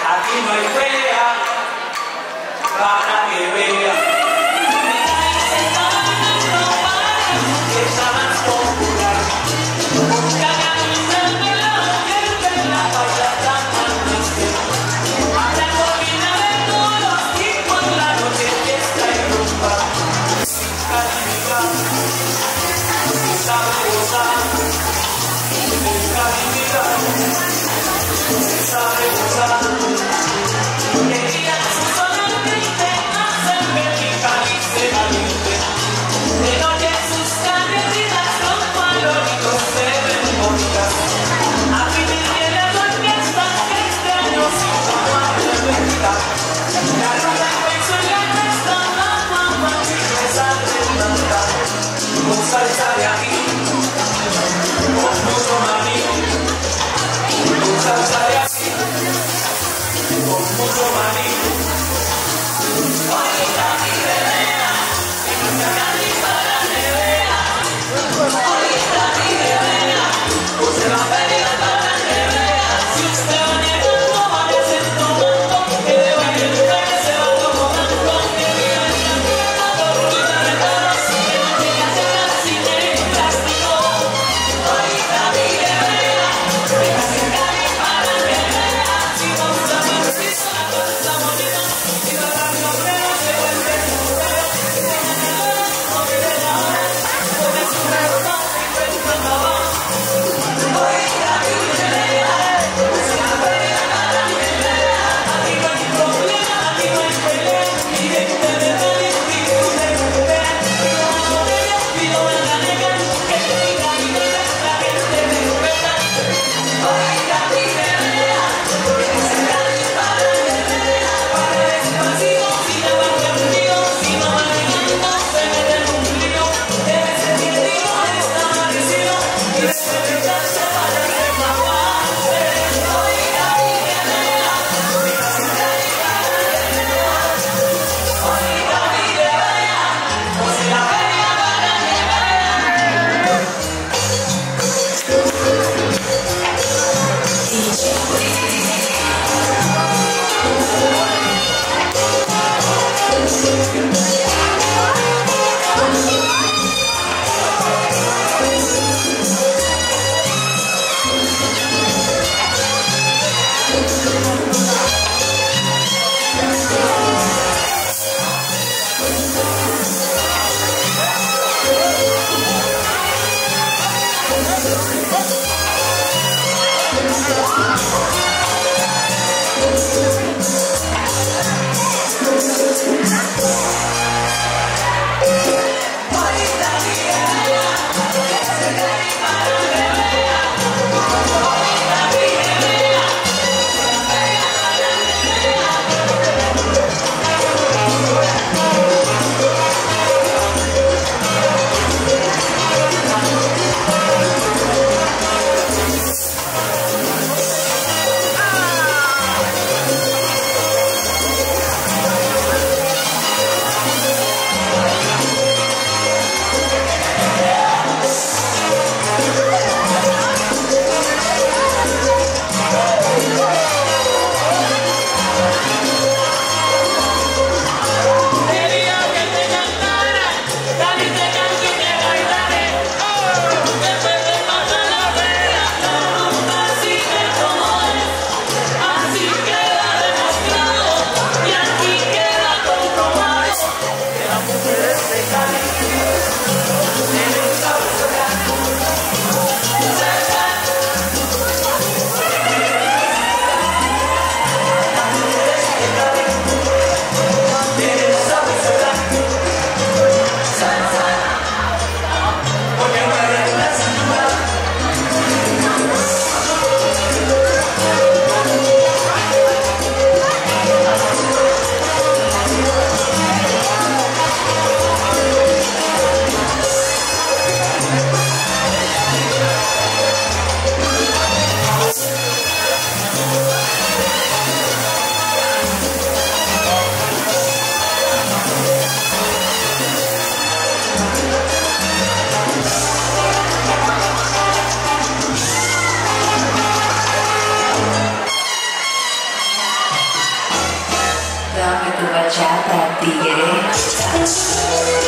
Aquí no hay fea para que vea. Esa más popular. Salsa de aquí, con mucho maní. Salsa de aquí, con mucho maní. Ahorita mi bebé, si no se nadie para que vea. Ahorita mi bebé, usted va a pedir para que vea. Si usted va llegando, va a decir tomando, que de baile que se va tomando, que viva el camino, tortuga de todos, que no llega a ser así. Para que vea, si vamos a ver si son la cosa bonita. que tu bachata, tigre.